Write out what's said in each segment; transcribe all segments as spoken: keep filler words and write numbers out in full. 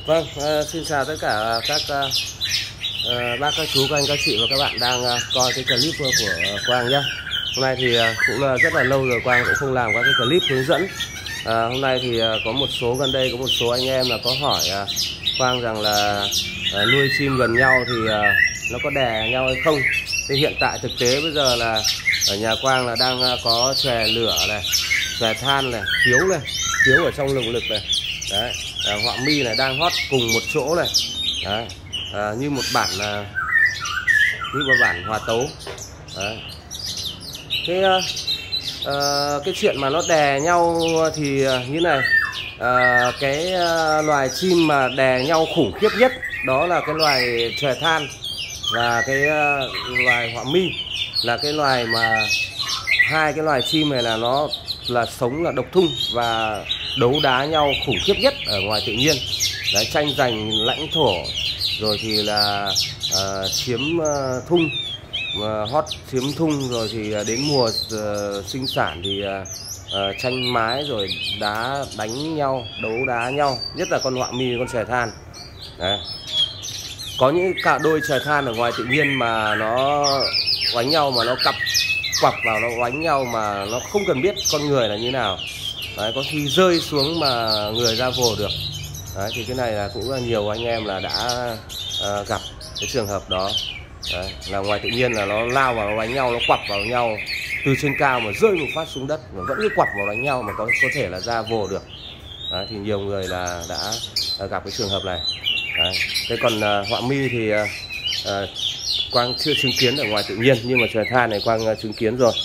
Vâng, uh, xin chào tất cả các uh, uh, bác, các chú, các anh, các chị và các bạn đang uh, coi cái clip của uh, Quang nhé. Hôm nay thì uh, cũng là rất là lâu rồi Quang cũng không làm các cái clip hướng dẫn. Uh, hôm nay thì uh, có một số gần đây có một số anh em là có hỏi uh, Quang rằng là uh, nuôi chim gần nhau thì uh, nó có đè nhau hay không. Thì hiện tại thực tế bây giờ là ở nhà Quang là đang uh, có chòe lửa này, chòe than này, khiếu này, khiếu ở trong lồng lực này. Đấy, à, họa mi này đang hót cùng một chỗ này. Đấy, à, như một bản à, như một bản hòa tấu. Đấy. Cái à, cái chuyện mà nó đè nhau thì như này, à, cái à, loài chim mà đè nhau khủng khiếp nhất đó là cái loài chòe than và cái à, loài họa mi, là cái loài mà hai cái loài chim này là nó là sống là độc thung và đấu đá nhau khủng khiếp nhất ở ngoài tự nhiên. Đấy, tranh giành lãnh thổ rồi thì là uh, chiếm uh, thung, uh, hót chiếm thung, rồi thì uh, đến mùa uh, sinh sản thì uh, uh, tranh mái rồi đá đánh nhau, đấu đá nhau, nhất là con họa mi, con chòe than. Đấy. Có những cả đôi chòe than ở ngoài tự nhiên mà nó đánh nhau mà nó cặp quặp vào, nó đánh nhau mà nó không cần biết con người là như nào. Đấy, có khi rơi xuống mà người ra vồ được. Đấy, thì cái này là cũng là nhiều anh em là đã uh, gặp cái trường hợp đó. Đấy, là ngoài tự nhiên là nó lao vào, nó đánh nhau, nó quặp vào nhau từ trên cao mà rơi một phát xuống đất mà vẫn cứ quặp vào đánh nhau mà có có thể là ra vồ được. Đấy, thì nhiều người là đã uh, gặp cái trường hợp này. Đấy. Thế còn uh, họa mi thì uh, uh, Quang chưa chứng kiến ở ngoài tự nhiên, nhưng mà chòe than này Quang uh, chứng kiến rồi.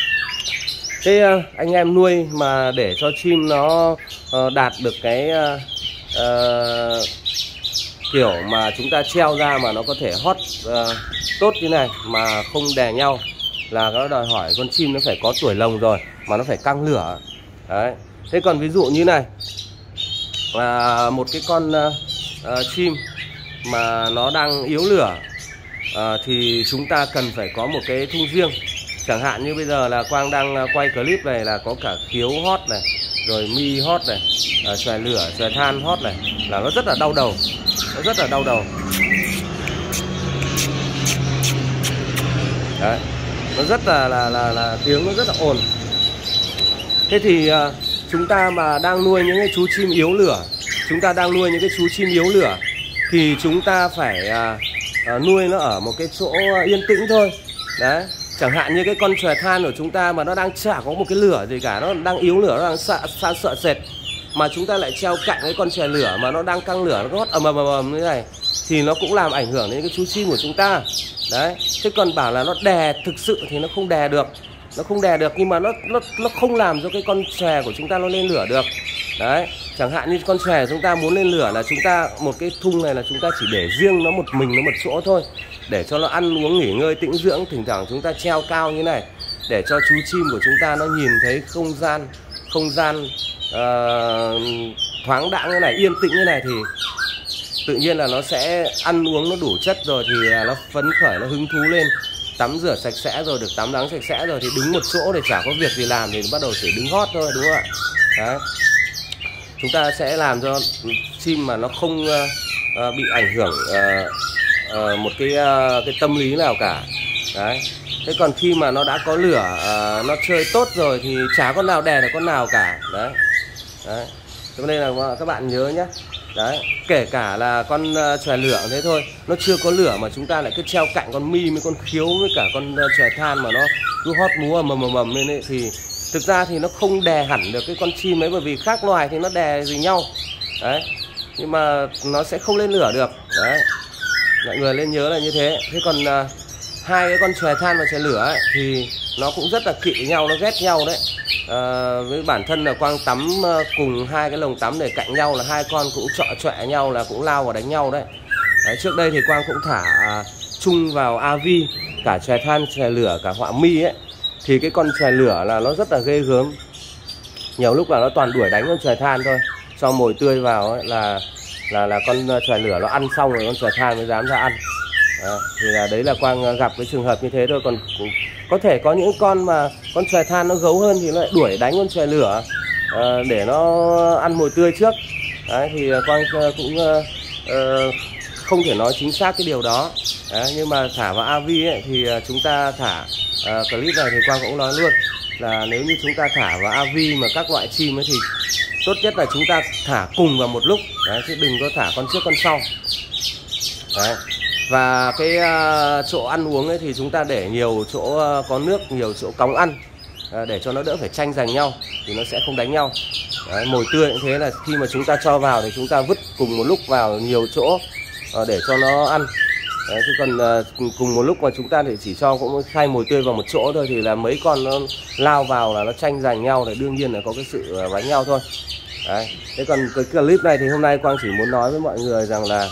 Thế anh em nuôi mà để cho chim nó uh, đạt được cái uh, uh, kiểu mà chúng ta treo ra mà nó có thể hót uh, tốt như này mà không đè nhau, là nó đòi hỏi con chim nó phải có tuổi lồng rồi mà nó phải căng lửa. Đấy. Thế còn ví dụ như này, uh, một cái con uh, uh, chim mà nó đang yếu lửa uh, thì chúng ta cần phải có một cái thung riêng. Chẳng hạn như bây giờ là Quang đang quay clip này là có cả khiếu hót này, rồi mi hót này, à, chòe lửa, chòe than hót này, là nó rất là đau đầu, nó rất là đau đầu. Đấy, nó rất là là là, là tiếng nó rất là ồn. Thế thì à, chúng ta mà đang nuôi những cái chú chim yếu lửa, chúng ta đang nuôi những cái chú chim yếu lửa thì chúng ta phải à, à, nuôi nó ở một cái chỗ yên tĩnh thôi. Đấy. Chẳng hạn như cái con chòe than của chúng ta mà nó đang chả có một cái lửa gì cả, nó đang yếu lửa, nó đang sợ, sợ, sợ sệt, mà chúng ta lại treo cạnh cái con chòe lửa mà nó đang căng lửa, nó có hót ầm ầm ầm ầm như này thì nó cũng làm ảnh hưởng đến cái chú chim của chúng ta. Đấy. Thế còn bảo là nó đè thực sự thì nó không đè được, nó không đè được, nhưng mà nó nó nó không làm cho cái con chòe của chúng ta nó lên lửa được. Đấy. Chẳng hạn như con chòe chúng ta muốn lên lửa là chúng ta một cái thung này là chúng ta chỉ để riêng nó một mình, nó một chỗ thôi, để cho nó ăn uống nghỉ ngơi tĩnh dưỡng. Thỉnh thoảng chúng ta treo cao như này để cho chú chim của chúng ta nó nhìn thấy không gian không gian uh, thoáng đãng như này, yên tĩnh như này, thì tự nhiên là nó sẽ ăn uống nó đủ chất rồi thì nó phấn khởi, nó hứng thú lên, tắm rửa sạch sẽ rồi, được tắm nắng sạch sẽ rồi thì đứng một chỗ để chả có việc gì làm thì bắt đầu chỉ đứng hót thôi, đúng không ạ? Đấy. Chúng ta sẽ làm cho chim mà nó không uh, uh, bị ảnh hưởng uh, uh, một cái uh, cái tâm lý nào cả. Đấy. Thế còn khi mà nó đã có lửa, uh, nó chơi tốt rồi thì chả con nào đè được con nào cả. Đấy. Đấy. Cho nên là các bạn nhớ nhé. Đấy. Kể cả là con uh, chòe lửa thế thôi, nó chưa có lửa mà chúng ta lại cứ treo cạnh con mi với con khiếu với cả con uh, chòe than mà nó cứ hót múa mầm mầm mầm lên ấy, thì thực ra thì nó không đè hẳn được cái con chim ấy, bởi vì khác loài thì nó đè gì nhau. Đấy. Nhưng mà nó sẽ không lên lửa được. Đấy. Mọi người nên nhớ là như thế. Thế còn uh, hai cái con chòe than và chòe lửa ấy, thì nó cũng rất là kỵ nhau, nó ghét nhau đấy. Uh, với bản thân là Quang tắm uh, cùng hai cái lồng tắm để cạnh nhau là hai con cũng trọ chọe nhau, là cũng lao vào đánh nhau đấy. Đấy, trước đây thì Quang cũng thả uh, chung vào a vê cả chòe than, chòe lửa, cả họa mi ấy, thì cái con chòe lửa là nó rất là ghê gớm. Nhiều lúc là nó toàn đuổi đánh con chòe than thôi, cho mồi tươi vào ấy, là là là con chòe lửa nó ăn xong rồi con chòe than mới dám ra ăn. Đó, thì là đấy là Quang gặp cái trường hợp như thế thôi. Còn cũng có thể có những con mà con chòe than nó gấu hơn thì nó lại đuổi đánh con chòe lửa uh, để nó ăn mồi tươi trước. Đấy, thì Quang cũng uh, không thể nói chính xác cái điều đó. Đấy, nhưng mà thả vào a vê ấy, thì chúng ta thả uh, clip này thì Quang cũng nói luôn là nếu như chúng ta thả vào a vê mà các loại chim ấy thì tốt nhất là chúng ta thả cùng vào một lúc. Đấy, chứ đừng có thả con trước con sau. Đấy. Và cái uh, chỗ ăn uống ấy thì chúng ta để nhiều chỗ uh, có nước, nhiều chỗ cống ăn, uh, để cho nó đỡ phải tranh giành nhau thì nó sẽ không đánh nhau. Đấy, mồi tươi cũng thế, là khi mà chúng ta cho vào thì chúng ta vứt cùng một lúc vào nhiều chỗ uh, để cho nó ăn. Đấy, chứ còn uh, cùng một lúc mà chúng ta thì chỉ cho cũng hai mồi tươi vào một chỗ thôi thì là mấy con nó lao vào là nó tranh giành nhau, thì đương nhiên là có cái sự uh, đánh nhau thôi. Đấy. Thế còn cái clip này thì hôm nay Quang chỉ muốn nói với mọi người rằng là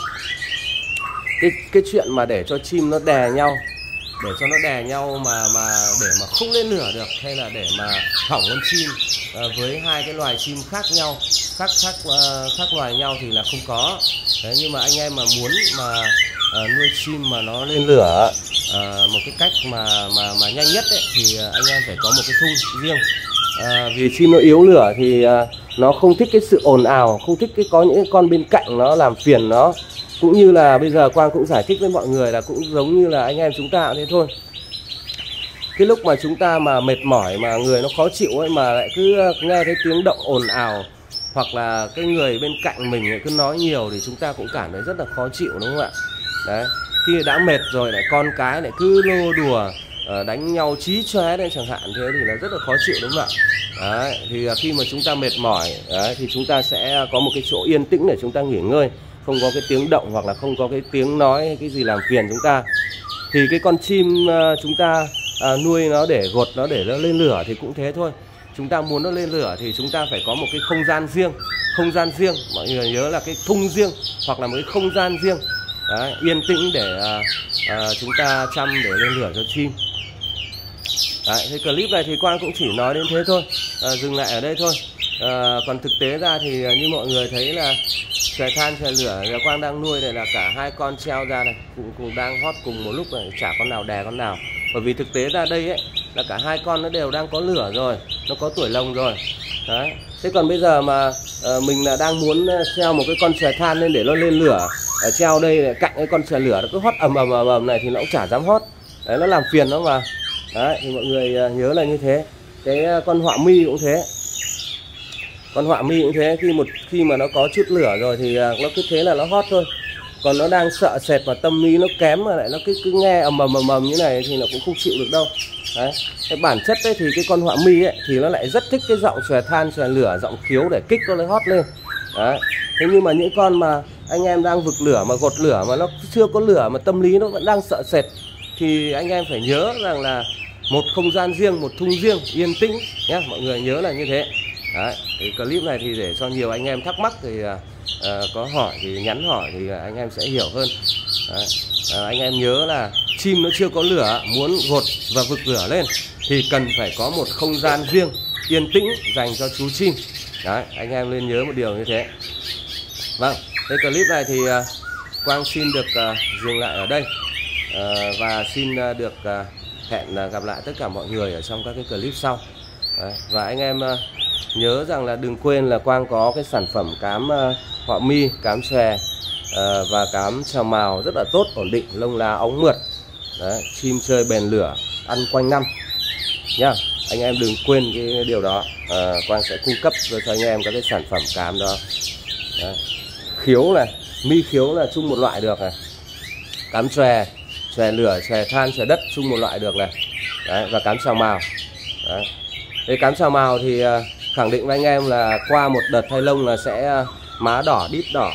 cái cái chuyện mà để cho chim nó đè nhau, để cho nó đè nhau mà mà để mà không lên lửa được, hay là để mà hỏng con chim uh, với hai cái loài chim khác nhau, khác khác uh, khác loài nhau thì là không có. Đấy, nhưng mà anh em mà muốn mà uh, nuôi chim mà nó lên lửa uh, một cái cách mà mà mà nhanh nhất ấy, thì uh, anh em phải có một cái thung riêng. Uh, vì chim nó yếu lửa thì uh, nó không thích cái sự ồn ào, không thích cái có những con bên cạnh nó làm phiền nó. Cũng như là bây giờ Quang cũng giải thích với mọi người là cũng giống như là anh em chúng ta cũng thế thôi. Cái lúc mà chúng ta mà mệt mỏi mà người nó khó chịu ấy, mà lại cứ nghe thấy tiếng động ồn ào, hoặc là cái người bên cạnh mình lại cứ nói nhiều thì chúng ta cũng cảm thấy rất là khó chịu, đúng không ạ? Đấy, khi đã mệt rồi lại con cái lại cứ lô đùa đánh nhau chí chóe đấy chẳng hạn, thế thì là rất là khó chịu, đúng không ạ? Đấy, thì khi mà chúng ta mệt mỏi đấy, thì chúng ta sẽ có một cái chỗ yên tĩnh để chúng ta nghỉ ngơi, không có cái tiếng động hoặc là không có cái tiếng nói hay cái gì làm phiền chúng ta. Thì cái con chim chúng ta à, nuôi nó để gột nó để nó lên lửa thì cũng thế thôi. Chúng ta muốn nó lên lửa thì chúng ta phải có một cái không gian riêng, không gian riêng, mọi người nhớ là cái thung riêng hoặc là một cái không gian riêng. Đấy, yên tĩnh để à, à, chúng ta chăm để lên lửa cho chim. Đấy, cái clip này thì Quang cũng chỉ nói đến thế thôi, à, dừng lại ở đây thôi. À, còn thực tế ra thì như mọi người thấy là chòe than chòe lửa là Quang đang nuôi này là cả hai con treo ra này, cũng, cũng đang hót cùng một lúc này, chả con nào đè con nào. Bởi vì thực tế ra đây ấy là cả hai con nó đều đang có lửa rồi, nó có tuổi lồng rồi. Đấy. Thế còn bây giờ mà uh, mình là đang muốn treo một cái con chòe than lên để nó lên lửa, ở treo đây này, cạnh cái con chòe lửa nó cứ hót ầm ầm ầm ầm này thì nó cũng chả dám hót. Đấy, nó làm phiền nó mà. Đấy, thì mọi người uh, nhớ là như thế. Cái uh, con họa mi cũng thế. Con họa mi cũng thế, khi một khi mà nó có chút lửa rồi thì uh, nó cứ thế là nó hót thôi. Còn nó đang sợ sệt và tâm lý nó kém mà lại nó cứ cứ nghe ầm ầm ầm ầm như này thì nó cũng không chịu được đâu. Đấy. Cái bản chất ấy thì cái con họa mi ấy thì nó lại rất thích cái giọng chòe than chòe lửa, giọng khiếu để kích nó lấy hót lên. Đấy. Thế nhưng mà những con mà anh em đang vực lửa mà gột lửa mà nó chưa có lửa mà tâm lý nó vẫn đang sợ sệt thì anh em phải nhớ rằng là một không gian riêng, một thung riêng, yên tĩnh nhé, mọi người nhớ là như thế. Đấy. Cái clip này thì để cho nhiều anh em thắc mắc thì uh, có hỏi thì nhắn hỏi thì anh em sẽ hiểu hơn. Đấy. Uh, anh em nhớ là chim nó chưa có lửa, muốn gột và vực lửa lên thì cần phải có một không gian riêng, yên tĩnh dành cho chú chim. Đấy, anh em nên nhớ một điều như thế. Vâng, cái clip này thì uh, Quang xin được uh, dừng lại ở đây uh, và xin uh, được uh, hẹn uh, gặp lại tất cả mọi người ở trong các cái clip sau. Đấy. Và anh em uh, nhớ rằng là đừng quên là Quang có cái sản phẩm cám uh, họa mi, cám chòe uh, và cám trào mào rất là tốt, ổn định, lông lá óng mượt. Đấy, chim chơi bền lửa, ăn quanh năm nhá. Anh em đừng quên cái điều đó. uh, Quang sẽ cung cấp cho anh em các cái sản phẩm cám đó. Đấy. Khiếu này, mi khiếu là chung một loại được này, cám chòe, chòe lửa, chòe than, chòe đất chung một loại được này. Đấy, và cám trào mào. Đấy. Cái cám trào mào thì uh, khẳng định với anh em là qua một đợt thay lông là sẽ uh, má đỏ, đít đỏ,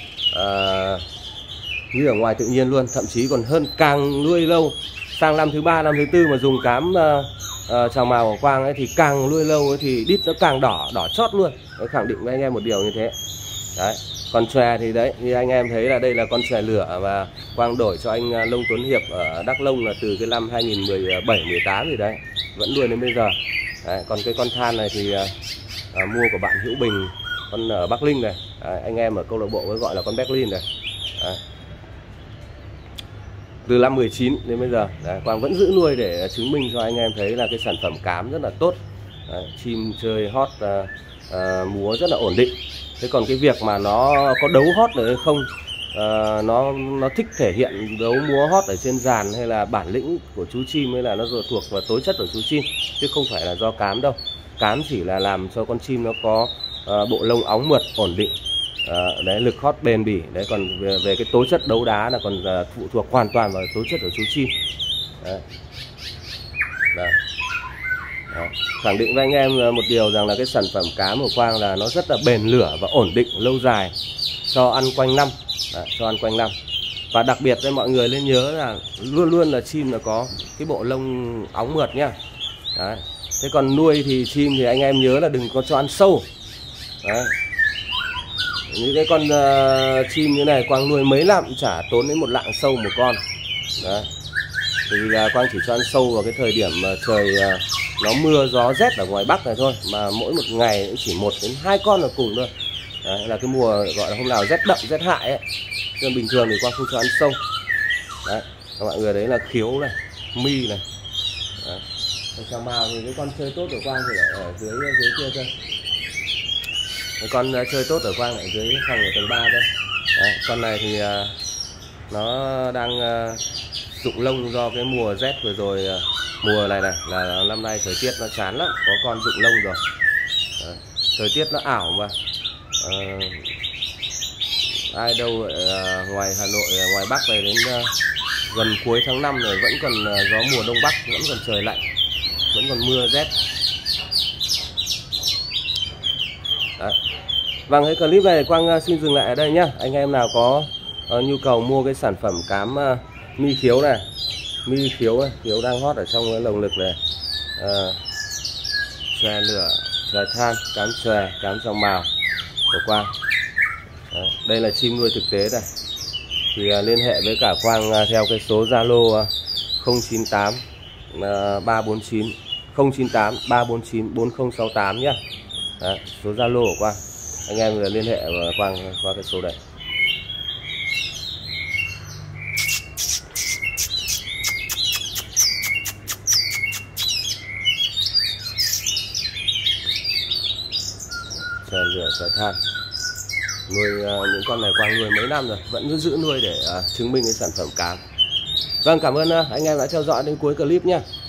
uh, như ở ngoài tự nhiên luôn, thậm chí còn hơn. Càng nuôi lâu, sang năm thứ ba, năm thứ tư mà dùng cám uh, uh, trào mào của Quang ấy thì càng nuôi lâu ấy thì đít nó càng đỏ, đỏ chót luôn. Đấy, khẳng định với anh em một điều như thế. Đấy. Còn chòe thì đấy, như anh em thấy là đây là con chòe lửa và Quang đổi cho anh uh, Lông Tuấn Hiệp ở Đắk Nông là từ cái năm hai nghìn mười bảy mười tám gì đấy, vẫn nuôi đến bây giờ. Đấy, còn cái con than này thì uh, uh, mua của bạn Hữu Bình, con ở Bắc Linh này. Đấy, anh em ở câu lạc bộ mới gọi là con Berlin này. Đấy. Từ năm mười chín đến bây giờ. Đấy, Quang vẫn giữ nuôi để chứng minh cho anh em thấy là cái sản phẩm cám rất là tốt. Đấy, chim chơi hót uh, uh, múa rất là ổn định. Thế còn cái việc mà nó có đấu hót được hay không, uh, nó nó thích thể hiện đấu múa hót ở trên giàn hay là bản lĩnh của chú chim, hay là nó rồi thuộc vào tố chất của chú chim, chứ không phải là do cám đâu. Cám chỉ là làm cho con chim nó có uh, bộ lông óng mượt ổn định, uh, đấy, lực hót bền bỉ. Đấy, còn về, về cái tố chất đấu đá là còn uh, phụ thuộc hoàn toàn vào tố chất của chú chim. Đấy. Đấy. Đó. Khẳng định với anh em một điều rằng là cái sản phẩm cám của Quang là nó rất là bền lửa và ổn định lâu dài, cho ăn quanh năm. Đấy, cho ăn quanh năm. Và đặc biệt với mọi người nên nhớ là luôn luôn là chim là có cái bộ lông óng mượt nhá. Đấy. Thế còn nuôi thì chim thì anh em nhớ là đừng có cho ăn sâu. Đấy. Những cái con uh, chim như này Quang nuôi mấy năm cũng chả tốn đến một lạng sâu một con. Đấy. Vì là Quang chỉ cho ăn sâu vào cái thời điểm mà trời uh, nó mưa gió rét ở ngoài Bắc này thôi, mà mỗi một ngày cũng chỉ một đến hai con là cùng thôi. Đấy, là cái mùa gọi là hôm nào rét đậm rét hại ấy, nên bình thường thì Quang không cho ăn sâu. Đấy, các mọi người đấy là khiếu này, mi này. Đấy. Chào mào thì cái con chơi tốt của Quang thì lại ở dưới dưới kia cơ. Cái con uh, chơi tốt ở Quang lại dưới phòng ở tầng ba cơ. Đấy, con này thì uh, nó đang uh, rụng lông do cái mùa rét vừa rồi. Uh, mùa này này là năm nay thời tiết nó chán lắm, có con rụng lông rồi. Đấy, thời tiết nó ảo mà. Uh, ai đâu ở uh, ngoài Hà Nội, ngoài Bắc về đến uh, gần cuối tháng năm rồi vẫn còn uh, gió mùa đông bắc, vẫn còn trời lạnh, vẫn còn mưa rét. Đấy. Vâng, cái clip này Quang uh, xin dừng lại ở đây nhá. Anh em nào có uh, nhu cầu mua cái sản phẩm cám uh, mi khiếu này, mi khiếu này, khiếu đang hot ở trong cái lồng lực này, uh, chòe lửa, chòe than, cám chòe, cám trong mào của Quang. Đấy, đây là chim nuôi thực tế này, thì uh, liên hệ với cả Quang uh, theo cái số Zalo uh, không chín tám ba bốn chín không chín tám ba bốn chín bốn không sáu tám nhé. Đấy, số Zalo của Quang, anh em uh, liên hệ với Quang qua cái số này. Chòe lửa, chòe than, nuôi uh, những con này Quang nuôi mấy năm rồi, vẫn giữ nuôi để uh, chứng minh cái sản phẩm cám. Vâng, cảm ơn uh, anh em đã theo dõi đến cuối clip nhé.